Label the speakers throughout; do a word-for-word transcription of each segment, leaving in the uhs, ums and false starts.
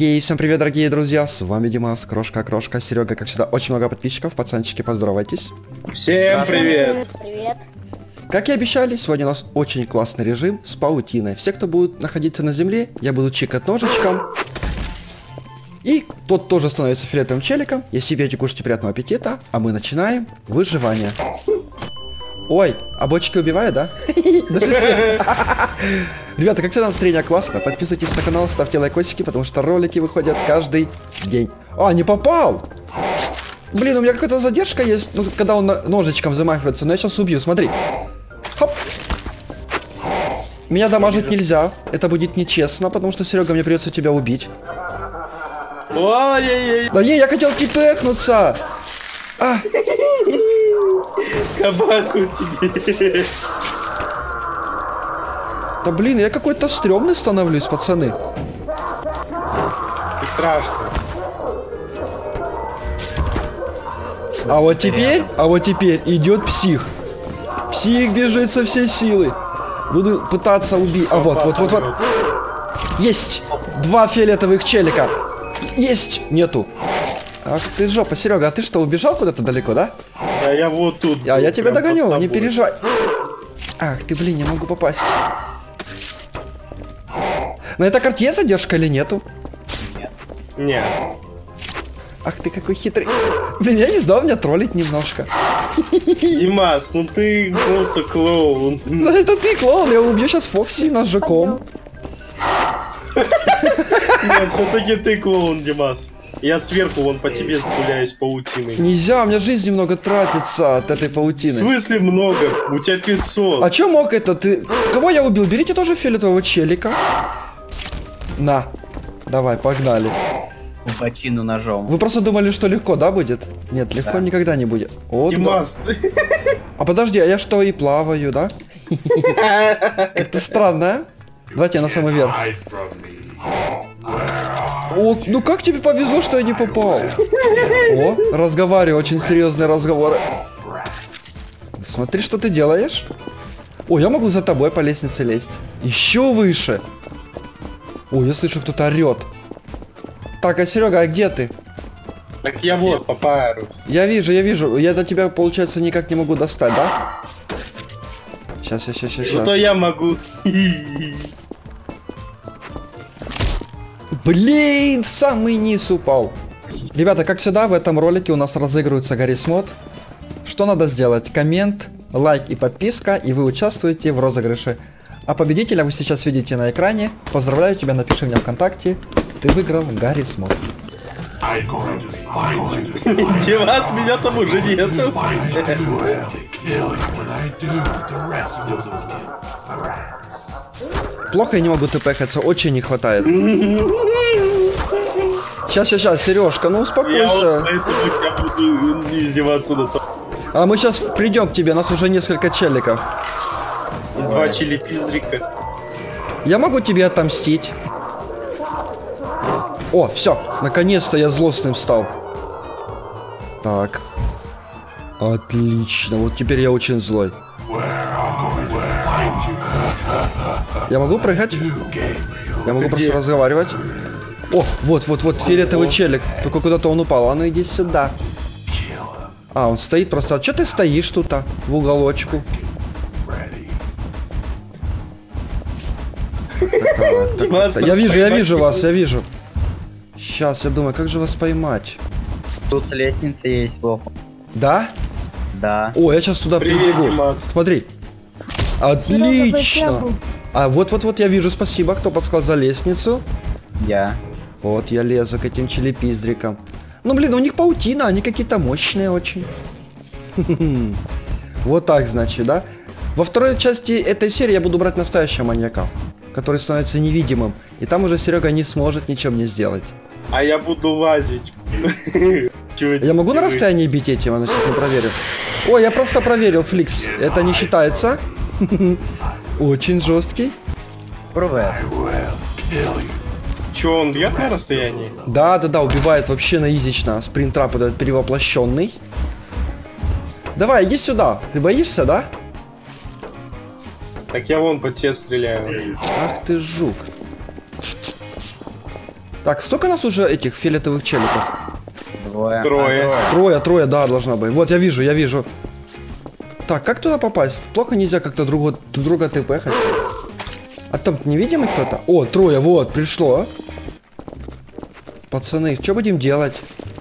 Speaker 1: Ей, всем привет, дорогие друзья, с вами Димас, Крошка, Крошка, Серега, как всегда, очень много подписчиков, пацанчики, поздоровайтесь.
Speaker 2: Всем привет!
Speaker 3: Привет!
Speaker 1: Как и обещали, сегодня у нас очень классный режим с паутиной. Все, кто будет находиться на земле, я буду чикать ножичком. И тот тоже становится фиолетовым челиком. Если пьете, кушайте, приятного аппетита, а мы начинаем выживание. Ой, а бочки убивают, да? Ребята, как всегда, настроение классно. Подписывайтесь на канал, ставьте лайкосики, потому что ролики выходят каждый день. А, не попал! Блин, у меня какая-то задержка есть, ну, когда он ножичком замахивается. Но я сейчас убью, смотри. Хоп! Меня дамажить нельзя. Это будет нечестно, потому что, Серега, мне придется тебя убить.
Speaker 2: Ой-ой-ой!
Speaker 1: Да не, я хотел кипехнуться! А!
Speaker 2: Кабаку тебе!
Speaker 1: Да блин, я какой-то стрёмный становлюсь, пацаны.
Speaker 2: Ты страшно.
Speaker 1: А вот теперь, а вот теперь идет псих. Псих бежит со всей силы. Буду пытаться убить. А вот, вот, вот, вот. Есть! Два фиолетовых челика. Есть! Нету. Ах ты жопа, Серега, а ты что, убежал куда-то далеко, да?
Speaker 2: А я вот тут.
Speaker 1: А я тебя догоню, не
Speaker 2: тобой.
Speaker 1: переживай. Ах ты, блин, не могу попасть. На этой карте есть задержка или нету?
Speaker 2: Нет.
Speaker 1: Ах ты какой хитрый. Блин, я не знал, меня троллить немножко.
Speaker 2: Димас, ну ты просто клоун.
Speaker 1: Да это ты, клоун, я убью сейчас Фокси ножиком.
Speaker 2: Нет, все-таки ты клоун, Димас. Я сверху вон по тебе гуляюсь паутиной.
Speaker 1: Нельзя, у меня жизнь немного тратится от этой
Speaker 2: В
Speaker 1: паутины.
Speaker 2: смысле много? У тебя пятьсот.
Speaker 1: А чё мог это? Ты... Кого я убил? Берите тоже фиолетового челика. На. Давай, погнали.
Speaker 4: Бочину ножом.
Speaker 1: Вы просто думали, что легко, да, будет? Нет, легко
Speaker 4: Да.
Speaker 1: никогда не будет. О,
Speaker 2: Димас.
Speaker 1: да. А подожди, а я что, и плаваю, да? Это странно, а? Давайте я на самый верх. О, ну как тебе повезло, что я не попал? О, разговариваю, очень серьезные разговоры. Смотри, что ты делаешь. О, я могу за тобой по лестнице лезть. Еще выше. О, я слышу, кто-то орет. Так, а Серега, а где ты?
Speaker 2: Так я вот, папайрус.
Speaker 1: Я вижу, я вижу. Я до тебя, получается, никак не могу достать, да? Сейчас, сейчас, сейчас, сейчас.
Speaker 2: Зато я могу.
Speaker 1: Блин, в самый низ упал. Ребята, как всегда, в этом ролике у нас разыгрывается Гаррис Мод. Что надо сделать? Коммент, лайк и подписка, и вы участвуете в розыгрыше. А победителя вы сейчас видите на экране. Поздравляю тебя, напиши мне ВКонтакте. Ты выиграл Гаррис Мод.
Speaker 2: Димас, меня там уже нету.
Speaker 1: Плохо я не могу тпхаться, очень не хватает. Сейчас, сейчас, сейчас, Сережка, ну
Speaker 2: Я
Speaker 1: успокойся.
Speaker 2: вот поэтому я буду издеваться на то.
Speaker 1: А мы сейчас придем к тебе, нас уже несколько челиков.
Speaker 2: Два чили-пиздрика.
Speaker 1: Я могу тебе отомстить. О, все, наконец-то я злостным стал. Так. Отлично, вот теперь я очень злой. Я могу прыгать? Я могу просто разговаривать. О, вот, вот, вот, фиолетовый челик. Только куда-то он упал. А ну иди сюда. А, он стоит просто. А что ты стоишь тут, а? В уголочку.
Speaker 2: Димас,
Speaker 1: Я вижу, я вижу
Speaker 2: не
Speaker 1: вас, я вижу. Сейчас, я думаю, как же вас поймать?
Speaker 4: Тут лестница есть, Вов.
Speaker 1: Да?
Speaker 4: Да.
Speaker 1: О, я сейчас туда
Speaker 2: Привет,
Speaker 1: прибегу.
Speaker 2: Димас.
Speaker 1: Смотри. Отлично. А вот-вот-вот я вижу, спасибо, кто подсказал за лестницу.
Speaker 4: Я.
Speaker 1: Вот я лезу к этим челепиздрикам. Ну блин, у них паутина, они какие-то мощные очень. Вот так, значит, да? Во второй части этой серии я буду брать настоящего маньяка, который становится невидимым. И там уже Серега не сможет ничего мне сделать.
Speaker 2: А я буду лазить.
Speaker 1: Я могу на расстоянии бить этим, а значит не проверю. Ой, я просто проверил, Фликс. Это не считается. Очень жесткий.
Speaker 4: Привет.
Speaker 2: Че, он бьет на расстоянии?
Speaker 1: Да, да, да, убивает вообще наизично. Спринтрап этот перевоплощенный. Давай, иди сюда. Ты боишься, да?
Speaker 2: Так я вон по тебе стреляю.
Speaker 1: Ах ты жук. Так, сколько нас уже этих фиолетовых челиков?
Speaker 4: Двое.
Speaker 2: Трое.
Speaker 4: А,
Speaker 1: Трое, трое, да, должна быть. Вот, я вижу, я вижу. Так, как туда попасть? Плохо нельзя как-то друг, друга тпхать. А там невидимый кто-то? О, трое, вот, пришло. Пацаны, что будем делать?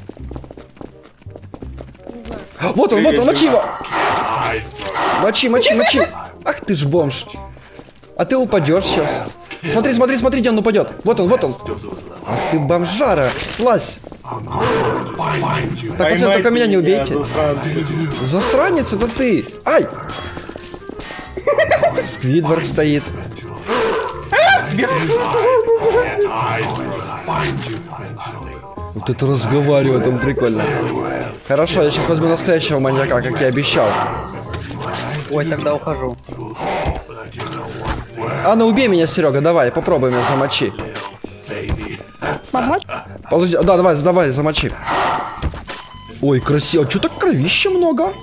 Speaker 1: Вот он, вот он, мочи его! Мочи, мочи, мочи! Ах ты ж бомж! А ты упадешь сейчас. Смотри, смотри, смотри, где он упадет. Вот он, вот он. Ах ты бомжара, слазь! Так, пацаны, только меня не убейте. Засранец, это ты! Ай! Сквидвард стоит. Вот это разговаривает, он прикольно. Хорошо, я сейчас возьму настоящего маньяка, как я обещал.
Speaker 4: Ой, тогда ухожу.
Speaker 1: А ну убей меня, Серега, давай, попробуй меня замочи.
Speaker 3: Помочь?
Speaker 1: Подожди, да, давай, давай, замочи. Ой, красиво. Чё так кровища много?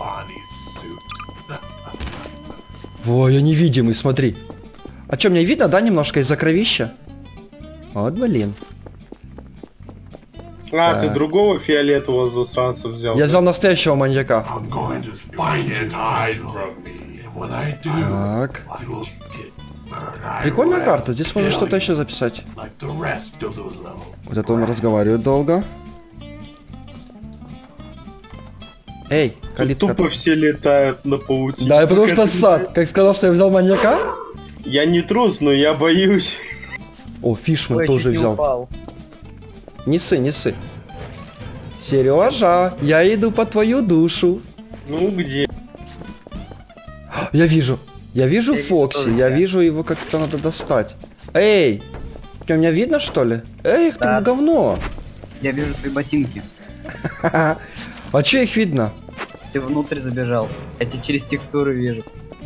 Speaker 1: Ой, я невидимый, смотри. А чё, мне видно, да, немножко из-за кровища? Вот, блин.
Speaker 2: А,
Speaker 1: Так.
Speaker 2: ты другого фиолетового засранца взял.
Speaker 1: Я взял настоящего маньяка. Так. Прикольная карта, здесь можно что-то еще записать. Вот это он разговаривает долго. Эй, калитка.
Speaker 2: Тупо все летают на паутине.
Speaker 1: Да, и потому что
Speaker 2: Это-
Speaker 1: сад. Как сказал, что я взял маньяка?
Speaker 2: Я не трус, но я боюсь.
Speaker 1: О, Фишман
Speaker 4: Ой,
Speaker 1: тоже
Speaker 4: чуть не
Speaker 1: взял.
Speaker 4: упал.
Speaker 1: Не ссы, не ссы. Сережа, я иду по твою душу.
Speaker 2: Ну где?
Speaker 1: Я вижу. Я вижу
Speaker 4: Я
Speaker 1: Фокси,
Speaker 4: тоже,
Speaker 1: я
Speaker 4: да.
Speaker 1: вижу его как-то надо достать. Эй! Что, меня видно, что ли? Эй, их
Speaker 4: Да.
Speaker 1: там говно.
Speaker 4: Я вижу твои ботинки.
Speaker 1: А че их видно?
Speaker 4: Ты внутрь забежал. Я тебя через текстуры вижу.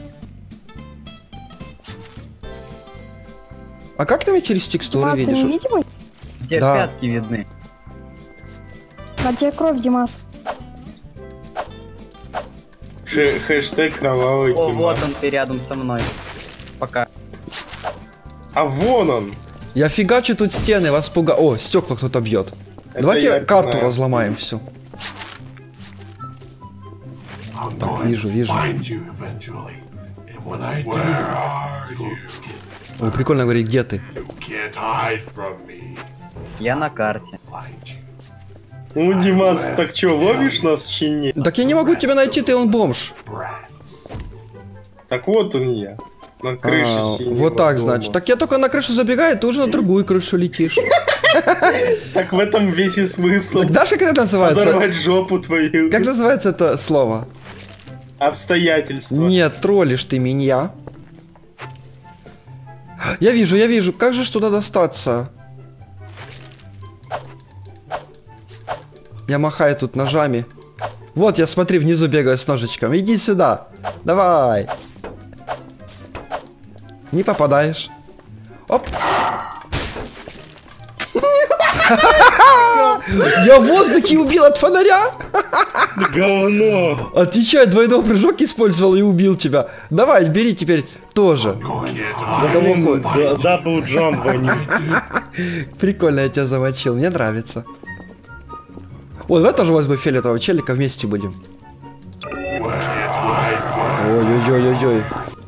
Speaker 1: А как ты меня через текстуры
Speaker 3: Димас, ты
Speaker 1: видишь?
Speaker 3: невидимый?
Speaker 4: У тебя
Speaker 1: Да.
Speaker 4: пятки видны.
Speaker 3: А тебе кровь, Димас.
Speaker 2: Ш- хэштег кровавый
Speaker 4: О,
Speaker 2: Димас.
Speaker 4: вот он, ты рядом со мной. Пока.
Speaker 2: А вон он.
Speaker 1: Я фигачу тут стены, вас пуга... О, стекла кто-то бьет.
Speaker 2: Это
Speaker 1: Давайте
Speaker 2: я
Speaker 1: карту
Speaker 2: знаю.
Speaker 1: разломаем всю. Так, вижу, вижу. Ой, прикольно говорит, где ты?
Speaker 4: Я на карте.
Speaker 2: Ну, Димас, так чё, ловишь нас в чине?
Speaker 1: Так я не могу тебя найти, ты он бомж.
Speaker 2: Так вот он я. На крыше
Speaker 1: А,
Speaker 2: синего
Speaker 1: вот так,
Speaker 2: дома.
Speaker 1: значит. Так я только на крышу забегаю, ты уже на другую крышу летишь.
Speaker 2: Так в этом весь и смысл.
Speaker 1: Так знаешь, как это называется?
Speaker 2: Подорвать жопу твою.
Speaker 1: Как называется это слово?
Speaker 2: Обстоятельства.
Speaker 1: Нет, троллишь ты меня. Я вижу, я вижу. Как же ж туда достаться? Я махаю тут ножами. Вот я, смотри, внизу бегаю с ножичком. Иди сюда. Давай. Не попадаешь. Оп. Я в воздухе убил от фонаря.
Speaker 2: Говно.
Speaker 1: Отвечай, двойной прыжок использовал и убил тебя. Давай, бери теперь тоже.
Speaker 2: Дабл джамп,
Speaker 1: Прикольно я тебя замочил, мне нравится. Ой, давай тоже возьму фиолетового челика, вместе будем. Ой-ой-ой-ой-ой.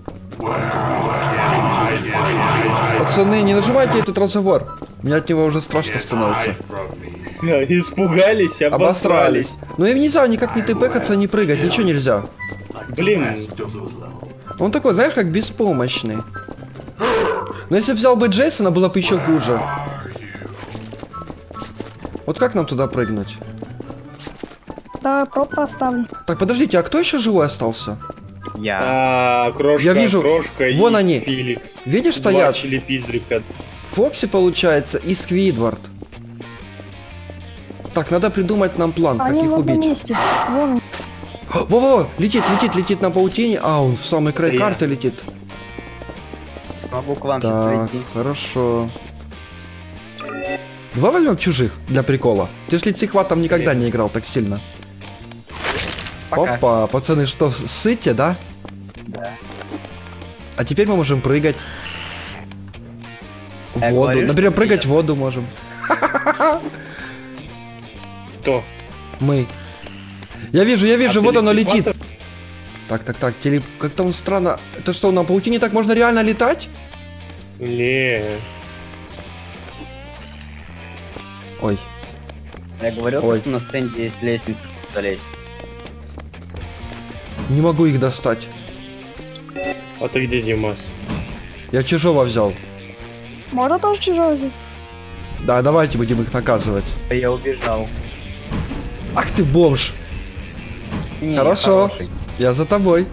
Speaker 1: Пацаны, не нажимайте этот разговор. Мне от него уже страшно становится.
Speaker 2: Испугались, обосрались.
Speaker 1: Обосрались. Ну и нельзя никак не тпхаться, не прыгать, ничего нельзя.
Speaker 2: Блин,
Speaker 1: Он такой, знаешь, как беспомощный. Но если взял бы Джейсона, было бы еще хуже. Вот как нам туда прыгнуть?
Speaker 3: Да, проб поставлю.
Speaker 1: Так, подождите, а кто еще живой остался?
Speaker 4: Я.
Speaker 2: а, крошка,
Speaker 1: Я вижу,
Speaker 2: крошка
Speaker 1: вон
Speaker 2: и
Speaker 1: они.
Speaker 2: Феликс.
Speaker 1: Видишь,
Speaker 2: Два
Speaker 1: стоят?
Speaker 2: чили-пиздрика.
Speaker 1: Фокси, получается, и Сквидвард. Так, надо придумать нам план, как
Speaker 3: Они
Speaker 1: их
Speaker 3: в одном
Speaker 1: убить.
Speaker 3: месте. Вон он.
Speaker 1: Во-во, летит, летит, летит на паутине. А, он в самый край
Speaker 2: Я.
Speaker 1: карты летит.
Speaker 4: Могу к вам сейчас
Speaker 1: Так,
Speaker 4: прийти.
Speaker 1: хорошо. Давай возьмем чужих для прикола. Ты ж лицехватом никогда не играл так сильно.
Speaker 4: Пока.
Speaker 1: Опа, пацаны, что, сыте, да?
Speaker 4: Да.
Speaker 1: А теперь мы можем прыгать в
Speaker 4: Я
Speaker 1: воду.
Speaker 4: говорю,
Speaker 1: Например,
Speaker 4: что
Speaker 1: прыгать
Speaker 4: нет.
Speaker 1: в воду можем.
Speaker 2: Кто?
Speaker 1: Мы. Я вижу, я вижу,
Speaker 2: А
Speaker 1: вот
Speaker 2: ты
Speaker 1: оно летит.
Speaker 2: телепатор?
Speaker 1: Так, так, так, телеп... как-то он странно. Это что, на паутине так можно реально летать?
Speaker 2: Не.
Speaker 4: Я
Speaker 1: Ой.
Speaker 4: говорил,
Speaker 1: Ой.
Speaker 4: что на стенде есть лестница, чтобы залезть.
Speaker 1: Не могу их достать.
Speaker 2: А ты где, Димас?
Speaker 1: Я чужого взял.
Speaker 3: Можно тоже чужой взять?
Speaker 1: Да, давайте будем их наказывать.
Speaker 4: А я убежал.
Speaker 1: Ах ты бомж.
Speaker 4: Не,
Speaker 1: Хорошо.
Speaker 4: хороший.
Speaker 1: Я за тобой.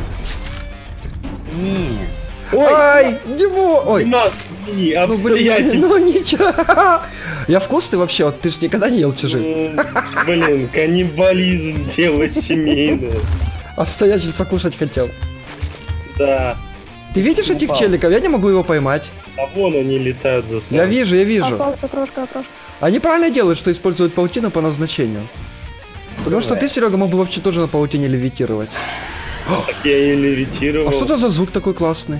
Speaker 4: Не.
Speaker 2: Ой,
Speaker 1: Ай, Димо! Ой.
Speaker 2: Димас, извини,
Speaker 1: Ну, блин,
Speaker 2: обстоятельно.
Speaker 1: ну ничего. Я вкусный вообще, вот ты ж никогда не ел чужих.
Speaker 2: Ну, блин, каннибализм, дело семейное.
Speaker 1: Обстоятельства кушать хотел.
Speaker 2: Да.
Speaker 1: Ты видишь этих
Speaker 4: Упал.
Speaker 1: челиков? Я не могу его поймать.
Speaker 2: А вон они летают за
Speaker 1: Я
Speaker 2: станцией.
Speaker 1: вижу, я вижу.
Speaker 3: Остался крошка, крошка.
Speaker 1: Они правильно делают, что используют паутину по назначению. Потому что ты, Серега, мог бы вообще тоже на паутине левитировать.
Speaker 2: Так я и левитировал.
Speaker 1: А что это за звук такой классный?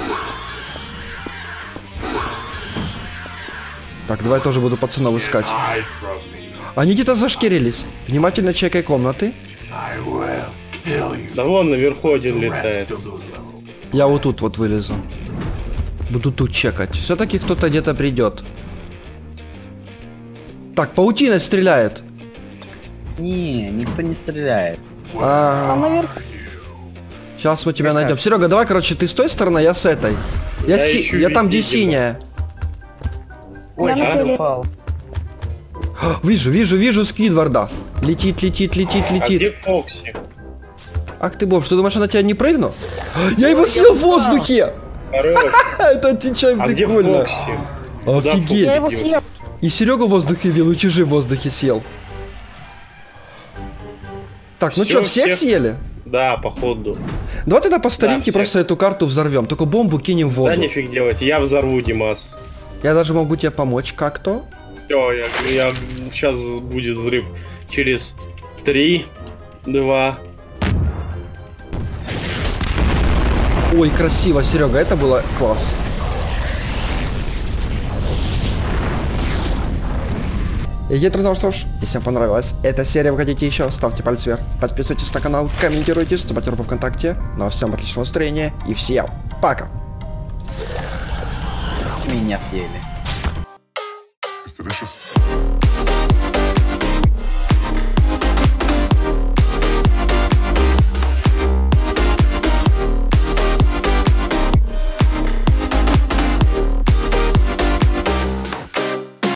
Speaker 1: Так, давай тоже буду пацанов искать. Они где-то зашкерились. Внимательно чекай комнаты.
Speaker 2: Да вон наверху один летает.
Speaker 1: Я вот тут вот вылезу. Буду тут чекать. Все-таки кто-то где-то придет. Так, паутина стреляет.
Speaker 4: Не, никто не стреляет.
Speaker 3: А
Speaker 1: А,
Speaker 3: наверх.
Speaker 1: сейчас мы тебя найдем. Серега, давай, короче, ты с той стороны, я с этой. Я,
Speaker 2: Я
Speaker 1: си-
Speaker 2: ищу
Speaker 1: я там, где
Speaker 2: везде,
Speaker 1: синяя.
Speaker 4: Ой,
Speaker 3: Я на
Speaker 4: я
Speaker 3: теле.
Speaker 4: упал.
Speaker 1: Вижу, вижу, вижу Сквидварда. Летит, летит, летит,
Speaker 2: А где
Speaker 1: летит.
Speaker 2: Фокси?
Speaker 1: Ах ты, Боб, что думаешь, я на тебя не прыгну? Я его съел в воздухе!
Speaker 2: Хорош.
Speaker 1: Это ты чё,
Speaker 2: А где
Speaker 1: прикольно.
Speaker 2: Фокси? Куда
Speaker 1: Офигеть.
Speaker 3: Я его
Speaker 2: Фокси
Speaker 3: съел.
Speaker 1: И Серега в воздухе вел, и чужие в воздухе съел. Так, ну
Speaker 2: Всё,
Speaker 1: что, всех
Speaker 2: всех.
Speaker 1: съели?
Speaker 2: Да, походу.
Speaker 1: Давай тогда по старинке
Speaker 2: всех.
Speaker 1: просто эту карту взорвем, только бомбу кинем в воду.
Speaker 2: Да нифиг делать, я взорву, Димас.
Speaker 1: Я даже могу тебе помочь как-то.
Speaker 2: Все, я, я сейчас будет взрыв через три, два.
Speaker 1: Ой, красиво, Серега, это было класс. И я ну что ж, если вам понравилась эта серия, вы хотите еще, ставьте палец вверх, подписывайтесь на канал, комментируйте, вступайте в группу ВКонтакте. Ну а всем отличного настроения и всем пока!
Speaker 4: Меня съели.
Speaker 5: It's delicious.